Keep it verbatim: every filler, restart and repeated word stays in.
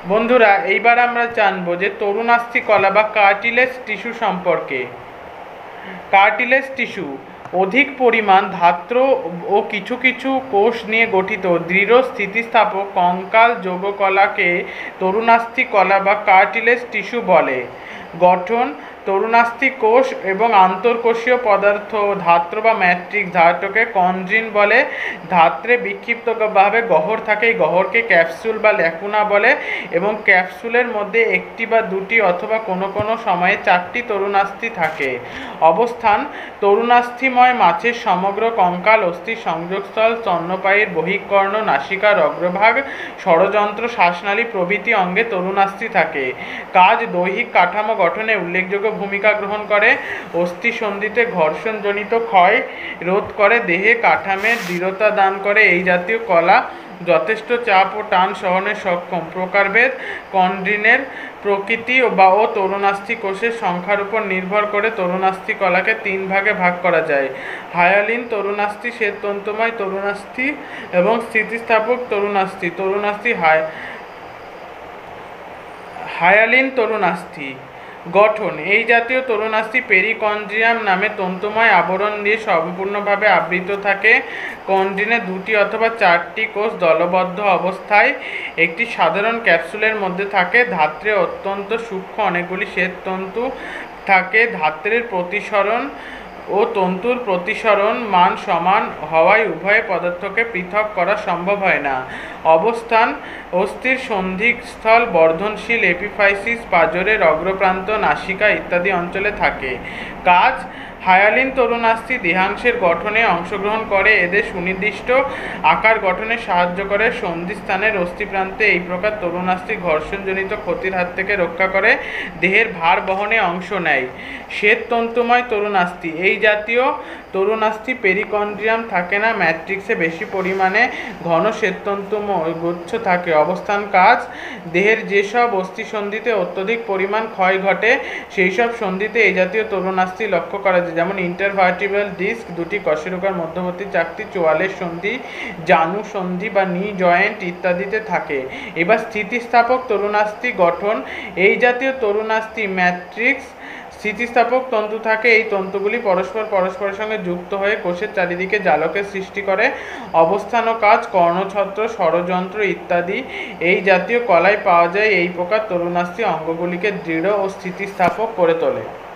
বন্ধুরা, এইবার আমরা জানবো যে তরুণাস্থি কলা বা কার্টিলেজ টিস্যু সম্পর্কে। কার্টিলেজ টিস্যু অধিক পরিমাণ ধাত্র ও কিছু কিছু কোষ নিয়ে গঠিত দৃঢ় স্থিতিস্থাপক কঙ্কাল যৌগকলাকে তরুণাস্থি কলা বা কার্টিলেজ টিস্যু বলে। গঠন: তরুণাস্থি কোষ এবং আন্তঃকোষীয় পদার্থ ধাত্র বা ম্যাট্রিক্স ধাত্রকে কন্ড্রিন বলে। ধাত্রে বিক্ষিপ্তভাবে গহ্বর থাকে, এই গহ্বরকে ক্যাপসুল বা ল্যাকুনা বলে এবং ক্যাপসুলের মধ্যে একটি বা দুটি অথবা কোনো কোনো সময়ে চারটি তরুণাস্থি থাকে। অবস্থান: তরুণাস্থিময় মাছের সমগ্র কঙ্কাল, অস্থির সংযোগস্থল, স্তন্যপায়ীর বহিঃকর্ণ, নাসিকার অগ্রভাগ, ষড়যন্ত্র, শ্বাসনালী প্রভৃতি অঙ্গে তরুণাস্থি থাকে। কাজ: দৈহিক কাঠামো গঠনে উল্লেখযোগ্য ভূমিকা গ্রহণ করে। অস্থি সন্ধিতে ঘর্ষণজনিত ক্ষয় রোধ করে, দেহে কাঠামোর দৃঢ়তা দান করে। এই জাতীয় কলা যথেষ্ট চাপ ও টান সহনে সক্ষম। প্রকারভেদ: কন্ড্রিনের প্রকৃতি বা ও তরুণাস্থি কোষের সংখ্যার উপর নির্ভর করে তরুণাস্থি কলাকে তিন ভাগে ভাগ করা যায়: হায়ালিন তরুণাস্থি, শ্বেততন্তুময় তরুণাস্থি এবং স্থিতিস্থাপক তরুণাস্থি। তরুণাস্থি হায় হায়ালিন তরুণাস্থি। গঠন: এই জাতীয় তরুণাস্থি পেরিকন্ড্রিয়াম নামে তন্তুময় আবরণ দিয়ে সম্পূর্ণভাবে আবৃত থাকে। কন্ড্রিনে দুটি অথবা চারটি কোষ দলবদ্ধ অবস্থায় একটি সাধারণ ক্যাপসুলের মধ্যে থাকে। ধাত্রে অত্যন্ত সূক্ষ্ম অনেকগুলি শ্বেততন্তু থাকে। ধাত্রের প্রতিসরণ ও তন্তুর প্রতিসরণ মান সমান হওয়ায় উভয় পদার্থকে পৃথক করা সম্ভব হয় না। অবস্থান: অস্থির সন্ধিস্থল, বর্ধনশীল এপিফাইসিস, পাঁজরের অগ্রপ্রান্ত, নাসিকা ইত্যাদি অঞ্চলে থাকে। কাজ: হায়ালিন তরুণাস্থি দেহাংশের গঠনে অংশগ্রহণ করে, এদের সুনির্দিষ্ট আকার গঠনে সাহায্য করে। সন্ধিস্থানের অস্থিপ্রান্তে এই প্রকার তরুণাস্থি ঘর্ষণজনিত ক্ষতির হাত থেকে রক্ষা করে, দেহের ভার বহনে অংশ নেয়। শ্বেততন্তুময় তরুণাস্থি: এই জাতীয় তরুণাস্থি পেরিকন্ড্রিয়াম থাকে না, ম্যাট্রিক্সে বেশি পরিমাণে ঘন শ্বেততন্তুময় গুচ্ছ থাকে। অবস্থান: কাজ: দেহের যেসব অস্থিসন্ধিতে অত্যধিক পরিমাণ ক্ষয় ঘটে সেই সব সন্ধিতে এই জাতীয় তরুণাস্থি লক্ষ্য করা যায়, যেমন ইন্টারভার্টিব্রাল ডিস্ক, দুটি কশেরুকার মধ্যবর্তী চাকতি, চোয়ালের সন্ধি, জানু সন্ধি বা নি জয়েন্ট ইত্যাদিতে থাকে। এবার স্থিতিস্থাপক তরুণাস্থি গঠন: এই জাতীয় তরুণাস্থি ম্যাট্রিক্স স্থিতিস্থাপক তন্তু থাকে। এই তন্তুগুলি পরস্পর পরস্পরের সঙ্গে যুক্ত হয়ে কোষের চারিদিকে জালকের সৃষ্টি করে। অবস্থান ও কাজ: কর্ণছত্র, ষড়যন্ত্র ইত্যাদি এই জাতীয় কলায় পাওয়া যায়। এই প্রকার তরুণাস্থি অঙ্গগুলিকে দৃঢ় ও স্থিতিস্থাপক করে তোলে।